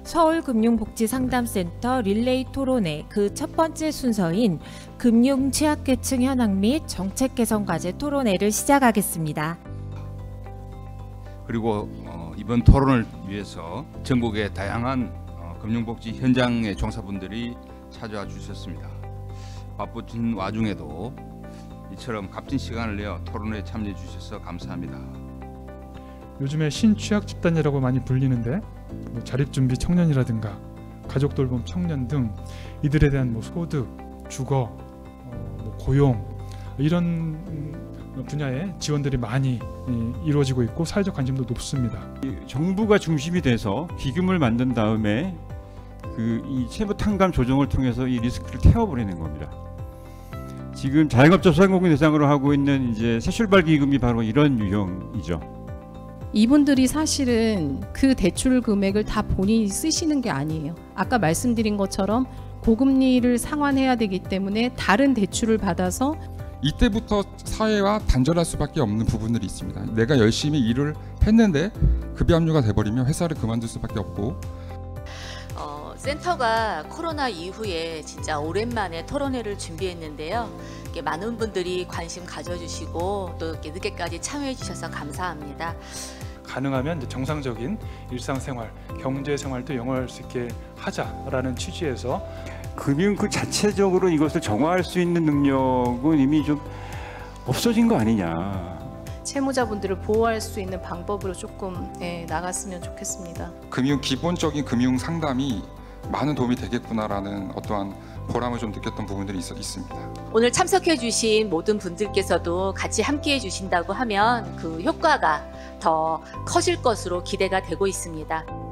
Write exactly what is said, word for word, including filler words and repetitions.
서울금융복지상담센터 릴레이 토론회 그 첫 번째 순서인 금융 취약계층 현황 및 정책 개선 과제 토론회를 시작하겠습니다. 그리고 어, 이번 토론을 위해서 전국의 다양한 어, 금융복지 현장의 종사분들이 찾아와 주셨습니다. 바쁘신 와중에도 이처럼 값진 시간을 내어 토론회에 참여해 주셔서 감사합니다. 요즘에 신취약 집단이라고 많이 불리는데 뭐 자립준비 청년이라든가 가족 돌봄 청년 등 이들에 대한 뭐 소득, 주거, 어, 뭐 고용 이런 분야의 지원들이 많이 이루어지고 있고 사회적 관심도 높습니다. 정부가 중심이 돼서 기금을 만든 다음에 그 이 세부 탕감 조정을 통해서 이 리스크를 태워버리는 겁니다. 지금 자영업자 소상공인 대상으로 하고 있는 이제 새출발 기금이 바로 이런 유형이죠. 이분들이 사실은 그 대출 금액을 다 본인이 쓰시는 게 아니에요. 아까 말씀드린 것처럼 고금리를 상환해야 되기 때문에 다른 대출을 받아서 이때부터 사회와 단절할 수밖에 없는 부분들이 있습니다. 내가 열심히 일을 했는데 급여 압류가 돼버리면 회사를 그만둘 수밖에 없고. 어, 센터가 코로나 이후에 진짜 오랜만에 토론회를 준비했는데요. 이렇게 많은 분들이 관심 가져주시고 또 이렇게 늦게까지 참여해 주셔서 감사합니다. 가능하면 이제 정상적인 일상생활, 경제생활도 영위할 수 있게 하자라는 취지에서 금융 그 자체적으로 이것을 정화할 수 있는 능력은 이미 좀 없어진 거 아니냐. 채무자분들을 보호할 수 있는 방법으로 조금 예, 나갔으면 좋겠습니다. 금융 기본적인 금융 상담이 많은 도움이 되겠구나라는 어떠한 보람을 좀 느꼈던 부분들이 있, 있습니다. 오늘 참석해 주신 모든 분들께서도 같이 함께해 주신다고 하면 그 효과가 더 커질 것으로 기대가 되고 있습니다.